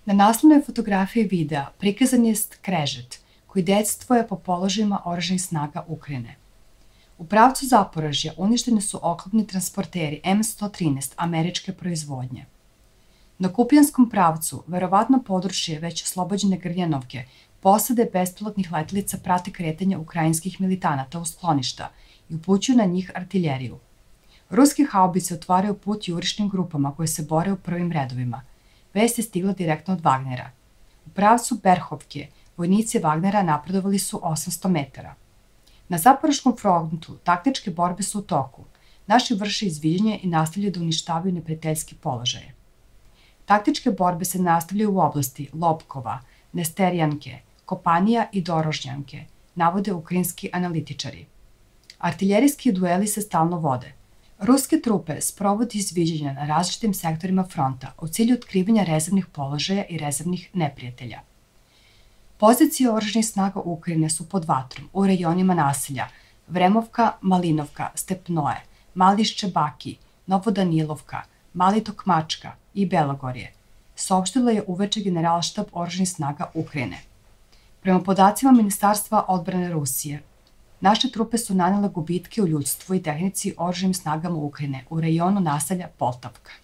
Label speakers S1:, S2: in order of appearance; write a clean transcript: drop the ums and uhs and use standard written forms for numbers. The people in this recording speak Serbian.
S1: Na naslovnoj fotografiji videa prikazan je skrežet koji dejstvuje po položajima oružanih snaga Ukrajine. U pravcu Zaporožja uništeni su oklopni transporteri M113 američke proizvodnje. Na Kupljanskom pravcu, verovatno područje već oslobođene Grljanovke, posade bespilotnih letelica prate kretanje ukrajinskih militanata u skloništa i upućuju na njih artiljeriju. Ruske haubice otvaraju put jurišnim grupama koje se bore u prvim redovima. Vest je stigla direktno od Wagnera. U pravcu Berhovke vojnici Wagnera napredovali su 800 metara. Na Zaporoškom frontu taktičke borbe su u toku. Naši vrše izviđanje i nastavljaju da uništavaju neprijateljski položaje. Taktičke borbe se nastavljaju u oblasti Lobkova, Nesterijanke, Kopanija i Dorožnjanke, navode ukrajinski analitičari. Artiljerijski dueli se stalno vode. Ruske trupe sprovode izviđanja na različitim sektorima fronta u cilju otkrivanja rezervnih položaja i rezervnih neprijatelja. Pozicije oružanih snaga Ukrajine su pod vatrom u rejonima naselja Vremovka, Malinovka, Stepnoje, Mali Ščebaki, Novodanilovka, Mali Tokmačka i Belogorje, saopštila je uveče Generalštab oružanih snaga Ukrajine. Prema podacima Ministarstva odbrane Rusije, naše trupe su nanele gubitke u ljudstvu i tehnici oružanim snagama Ukrajine u rejonu naselja Poltavka.